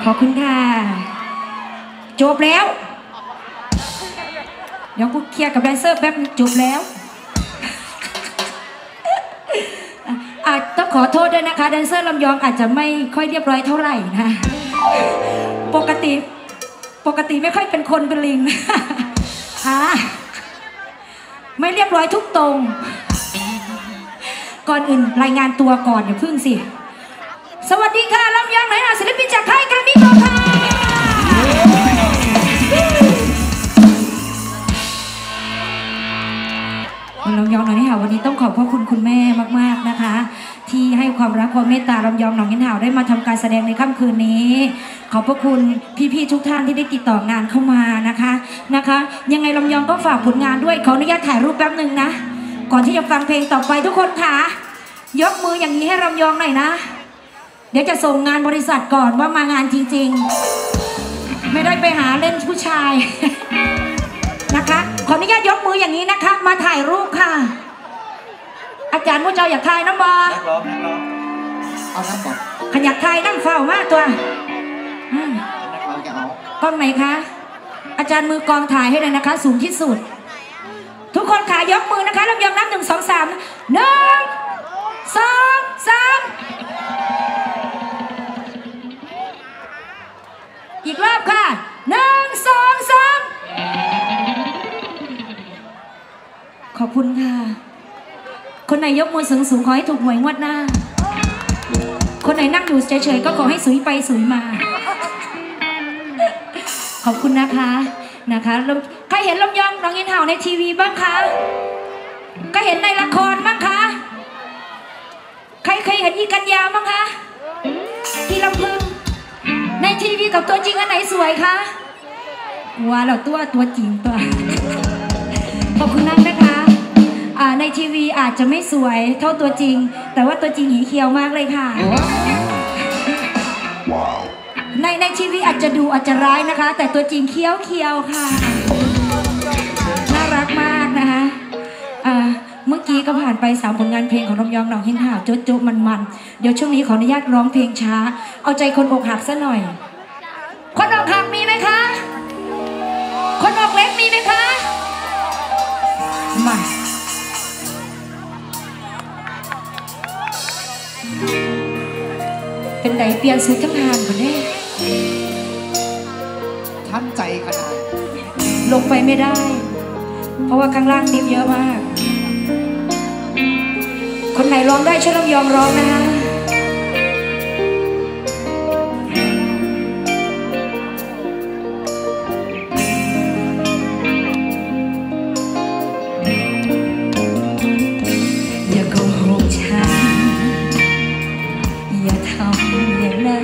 ขอบคุณค่ะจบแล้วเดี๋ยวกูเคลียร์กับแดนเซอร์แป๊บจบแล้วต้องขอโทษด้วยนะคะแดนเซอร์ลำยองอาจจะไม่ค่อยเรียบร้อยเท่าไหร่นะปกติไม่ค่อยเป็นคนเป็นลิงค่ะไม่เรียบร้อยทุกตรงก่อนอื่นรายงานตัวก่อนอย่าพึ่งสิสวัสดีค่ะลำยองไหนหาศิลปินจากค่ายการมิโกค่ะลำยองหน่อยนี่ค่ะวันนี้ต้องขอบพระคุณคุณแม่มากๆนะคะที่ให้ความรักความเมตตาลำยองหนองหินห่าวได้มาทำการแสดงในค่ำคืนนี้ขอบพระคุณพี่ๆทุกท่านที่ได้ติดต่องานเข้ามานะคะยังไงลำยองก็ฝากผลงานด้วยขออนุญาตถ่ายรูปแป๊บหนึ่งนะก่อนที่จะฟังเพลงต่อไปทุกคนค่ะยกมืออย่างนี้ให้ลำยองหน่อยนะเดี๋ยวจะส่งงานบริษัทก่อนว่ามางานจริงๆไม่ได้ไปหาเล่นผู้ชายนะคะขออนุญาตยกมืออย่างนี้นะคะมาถ่ายรูปค่ะอาจารย์ผู้เจ้าอยากถ่ายน้ำบอนักร้องเอาน้ำก่อนขยักถ่ายน้ำเฝ้ามากตัวกล้องไหนคะอาจารย์มือกองถ่ายให้เลยนะคะสูงที่สุดทุกคนขายกมือนะคะลำยองนับ1 2 3 1 2 3อีกรอบค่ะ1 2 3ขอบคุณค่ะคนไหนยกมือสูงๆขอให้ถูกหวยงวดหน้าคนไหนนั่งอยู่เฉยๆก็ขอให้สุยไปสุยมาขอบคุณนะคะใครเห็นลำยองหนองหินห่าวในทีวีบ้างคะใครเห็นในละครบ้างคะใครเคยเห็นอีกัญญาบ้างคะที่ลำพึงในทีวีกับตัวจริงอันไหนสวยคะว่าเราตัวจริงตัวขอบคุณนักนะคะในทีวีอาจจะไม่สวยเท่าตัวจริงแต่ว่าตัวจริงหีเขียวมากเลยค่ะในทีวีอาจจะดูอาจจะร้ายนะคะแต่ตัวจริงเขียวค่ะน่ารักมากนะคะเมื่อกี้ก็ผ่านไป3 ผลงานเพลงของลำยองหนองหินห่าวโจ๊ะมันเดี๋ยวช่วงนี้ขออนุญาตร้องเพลงช้าเอาใจคนอกหักซะหน่อยคนอกหักมีไหมคะคนอกเล็กมีไหมคะมาเป็นไหนเปลี่ยนสูตรทั้งงานคนนี้ท่านใจขนาดลงไปไม่ได้เพราะว่าข้างล่างดิบเยอะมากคนไหนร้องได้ช่วยลำยองร้องนะคะอย่าโกหกฉันอย่าทำอย่างนั้น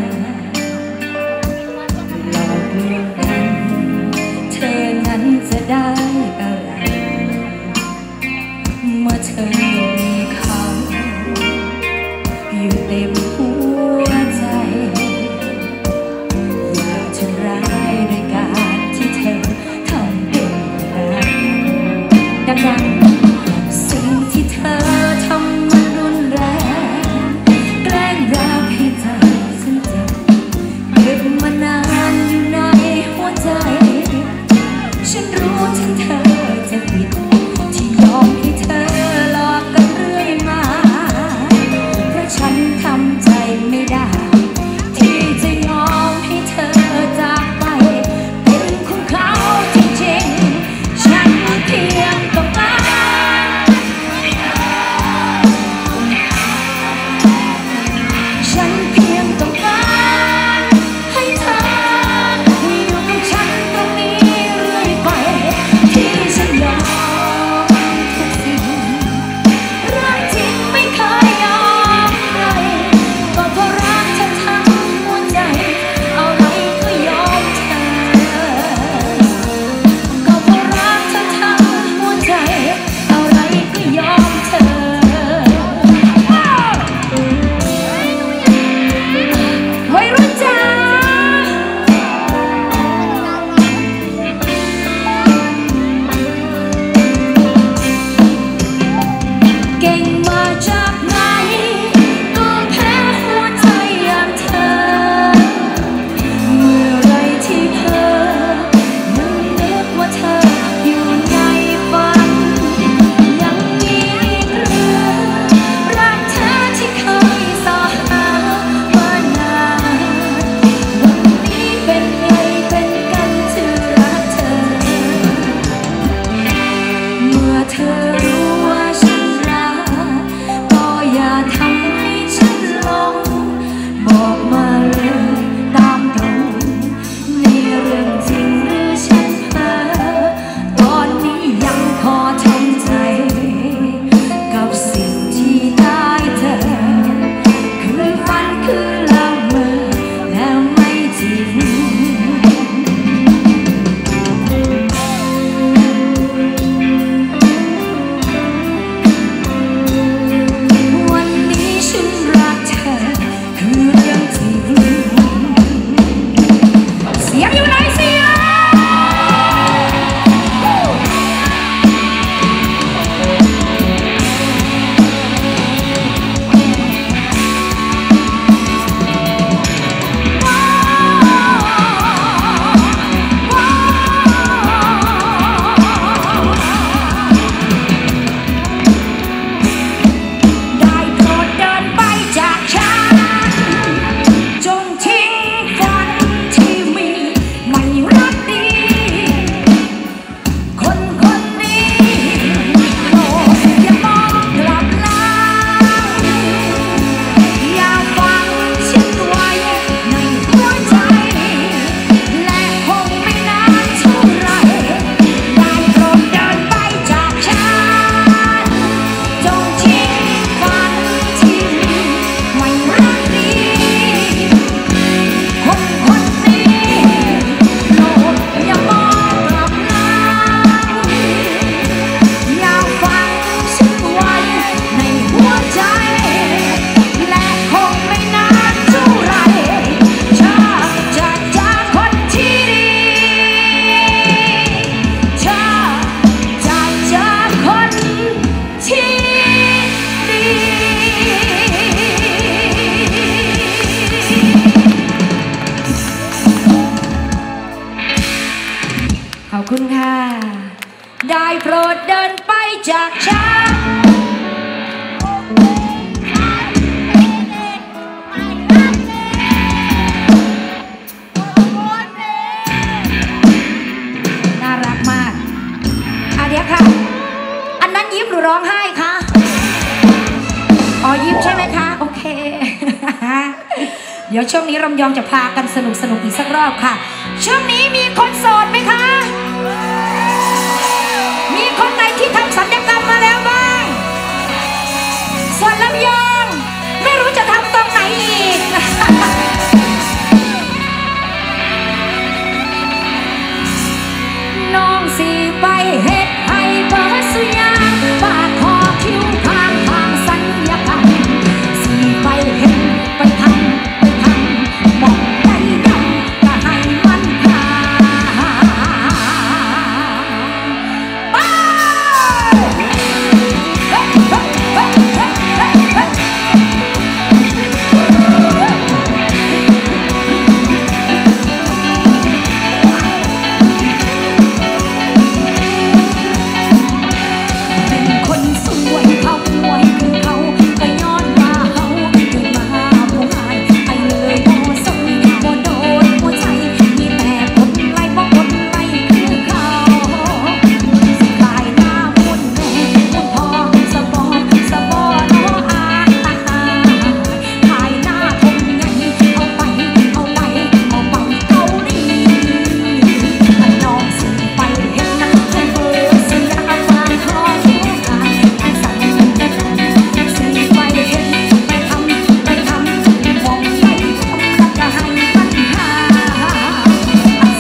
หลอกลวงกันเธอนั้นจะได้อะไรเมื่อเธอมีเขาอบคุณค่ะได้โปรดเดินไปจากฉันน่ารักมากเดี๋ยวค่ะอันนั้นยิ้มหรือร้องไห้คะอ๋อยิ้มใช่ไหมคะโอเค เดี๋ยวช่วงนี้รำยองจะพากันสนุกอีกสักรอบค่ะช่วงนี้มีคนโสดไหมคะ